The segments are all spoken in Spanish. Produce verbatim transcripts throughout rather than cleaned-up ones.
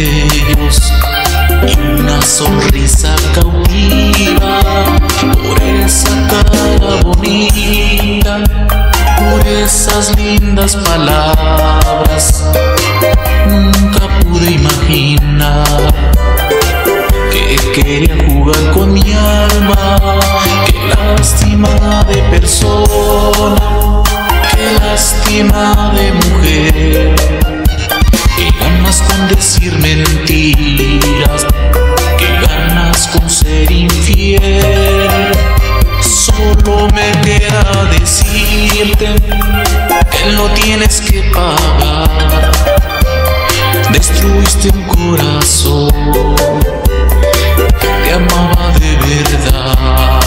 cabellos y una sonrisa cautiva, por esa cara bonita, por esas lindas palabras. Nunca pude imaginar que quería jugar con mi alma. Qué lástima de persona, qué lástima de mujer. Qué ganas con decir mentiras, qué ganas con ser infiel. Solo me queda decirte que lo tienes que pagar. Destruiste un corazón que te amaba de verdad.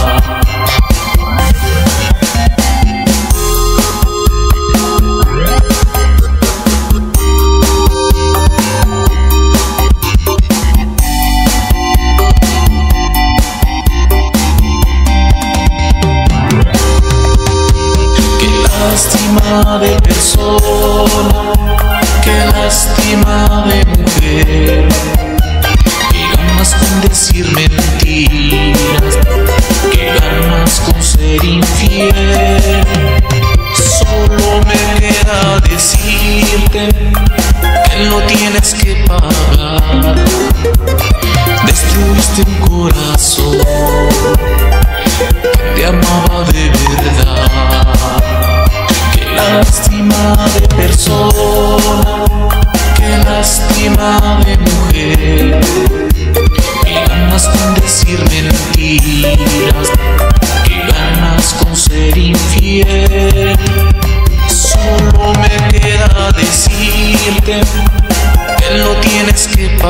Lástima de persona, qué lástima de mujer. Qué ganas con decir mentiras, qué ganas con ser infiel. Solo me queda decirte que lo tienes que pagar. Destruiste un corazón que te amaba de verdad. Lástima de persona, qué lástima de mujer. Qué ganas con decir mentiras, qué ganas con ser infiel. Solo me queda decirte que lo tienes que